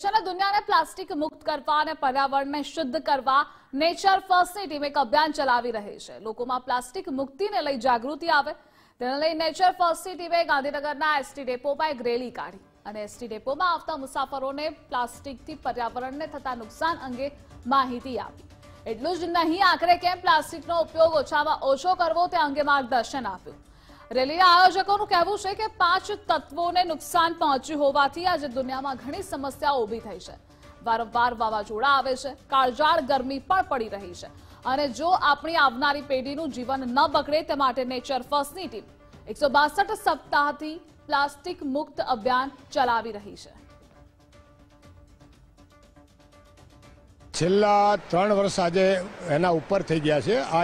चलो दुनिया ने प्लास्टिक मुक्त करवा અને પર્યાવરણને શુદ્ધ કરવા નેચર ફર્સ્ટની ટીમ એક અભિયાન ચલાવી રહી છે। લોકોમાં પ્લાસ્ટિક મુક્તિને લઈ જાગૃતિ આવે તેને લઈ નેચર ફર્સ્ટની ટીમે ગાંધીનગરના એસટી ડેપોમાં એક રેલી કાઢી અને એસટી ડેપોમાં આવતા મુસાફરોને પ્લાસ્ટિકથી પર્યાવરણને થતા નુકસાન અંગે માહિતી આપી। એટલું જ નહીં, આખરે કેમ પ્લાસ્ટિકનો ઉપયોગ ઓછામાં ઓછો કરવો તે અંગે માર્ગદર્શન આપ્યું। રેલીના આયોજકોનું કહેવું છે કે 5 તત્વોને નુકસાન પહોંચ્યું હોવાથી આજે દુનિયામાં ઘણી સમસ્યાઓ ઊભી થઈ છે। વારંવાર વાવાઝોડા આવે છે, કાળઝાળ ગરમી પણ પડી રહી છે અને જો આપણી આવનારી પેઢીનું જીવન ન બગડે તે માટે નેચર ફર્સ્ટની ટીમ 162 સપ્તાહથી પ્લાસ્ટિક મુક્ત અભિયાન ચલાવી રહી છે। છેલ્લા 3 વર્ષ આજે એના ઉપર થઈ ગયા છે। આ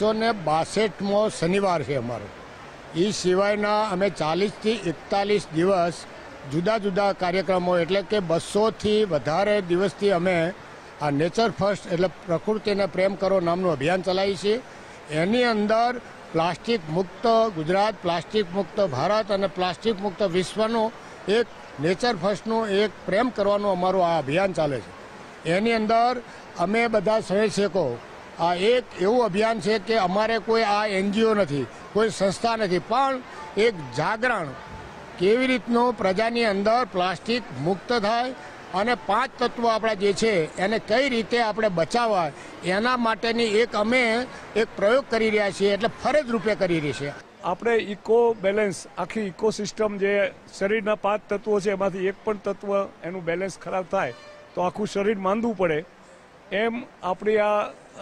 162મો શનિવાર છે અમારો। એ સિવાયના અમે 40 થી 41 દિવસ જુદા જુદા કાર્યક્રમો એટલે કે 200થી વધારે દિવસથી અમે આ નેચર ફર્સ્ટ એટલે પ્રકૃતિને પ્રેમ કરો નામનું અભિયાન ચલાવીએ છીએ। એની અંદર પ્લાસ્ટિક મુક્ત ગુજરાત, પ્લાસ્ટિક મુક્ત ભારત અને પ્લાસ્ટિક મુક્ત વિશ્વનું એક નેચર ફર્સ્ટનું એક પ્રેમ કરવાનું અમારું આ અભિયાન ચાલે છે। એની અંદર અમે બધા સ્વયંસેવકો આ એક એવું અભિયાન છે કે અમારે કોઈ આ એનજીઓ નથી, કોઈ સંસ્થા નથી, પણ એક જાગરણ કેવી રીતનું પ્રજાની અંદર પ્લાસ્ટિક મુક્ત થાય અને 5 તત્વો આપણા જે છે એને કઈ રીતે આપણે બચાવવા એના માટેની અમે એક પ્રયોગ કરી રહ્યા છીએ, એટલે ફરજ રૂપે કરી રહી છે। આપણે ઇકો બેલેન્સ આખી ઇકોસિસ્ટમ જે શરીરના 5 તત્વો છે એમાંથી એક પણ તત્વ એનું બેલેન્સ ખરાબ થાય તો આખું શરીર માંદવું પડે, એમ આપણી આ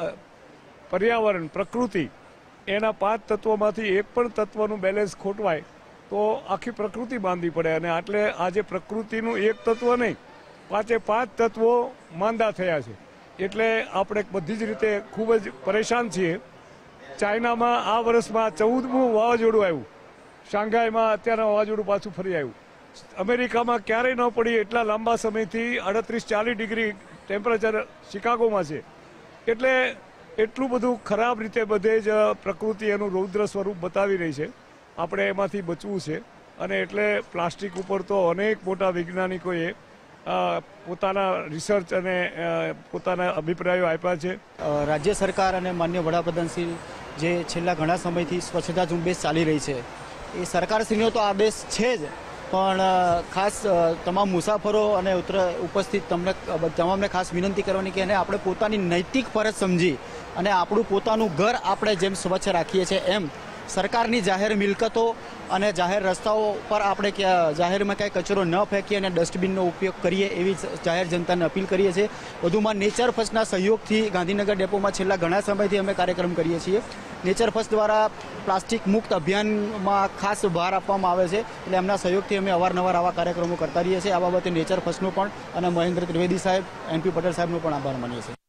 પર્યાવરણ પ્રકૃતિ એના 5 તત્વોમાંથી એક પણ તત્વનું બેલેન્સ ખોટવાય તો આખી પ્રકૃતિ બાંધવી પડે અને એટલે આજે પ્રકૃતિનું એક તત્વ નહીં 5 તત્વો માંદા થયા છે। એટલે આપણે બધી જ રીતે ખૂબ જ પરેશાન છીએ। ચાઇનામાં આ વર્ષમાં 14મું વાવાઝોડું આવ્યું, શાંઘાઈમાં અત્યારે વાવાઝોડું પાછું ફરી આવ્યું, અમેરિકામાં ક્યારેય ન પડી એટલા લાંબા સમયથી 38-40 ડિગ્રી ટેમ્પરેચર શિકાગોમાં છે। એટલે એટલું બધું ખરાબ રીતે બધે જ પ્રકૃતિ એનું રૌદ્ર સ્વરૂપ બતાવી રહી છે। આપણે એમાંથી બચવું છે અને એટલે પ્લાસ્ટિક ઉપર તો અનેક મોટા વૈજ્ઞાનિકોએ પોતાના રિસર્ચ અને પોતાના અભિપ્રાયો આપ્યા છે। રાજ્ય સરકાર અને માન્ય વડાપ્રધાનશ્રી જે છેલ્લા ઘણા સમયથી સ્વચ્છતા ઝુંબેશ ચાલી રહી છે એ સરકારશ્રીનો તો આદેશ છે જ, પણ ખાસ તમામ મુસાફરો અને ઉપસ્થિત તમામને ખાસ વિનંતી કરવાની કે એને આપણે પોતાની નૈતિક ફરજ સમજી અને આપણું પોતાનું ઘર આપણે જેમ સ્વચ્છ રાખીએ છીએ એમ સરકારની જાહેર મિલકતો અને જાહેર રસ્તાઓ પર આપણે જાહેરમાં કાંઈ કચરો ન ફેંકીએ અને ડસ્ટબિનનો ઉપયોગ કરીએ એવી જાહેર જનતાને અપીલ કરીએ છીએ। વધુમાં નેચર ફર્સ્ટના સહયોગથી ગાંધીનગર ડેપોમાં છેલ્લા ઘણા સમયથી અમે કાર્યક્રમ કરીએ છીએ। નેચર ફર્સ્ટ દ્વારા પ્લાસ્ટિક મુક્ત અભિયાનમાં ખાસ ભાર આપવામાં આવે છે, એટલે એમના સહયોગથી અમે અવારનવાર આવા કાર્યક્રમો કરતા રહીએ છીએ। આ બાબતે નેચર ફર્સ્ટનો પણ અને મહેન્દ્ર ત્રિવેદી સાહેબ, એનપી પટેલ સાહેબનો પણ આભાર માનીએ છીએ।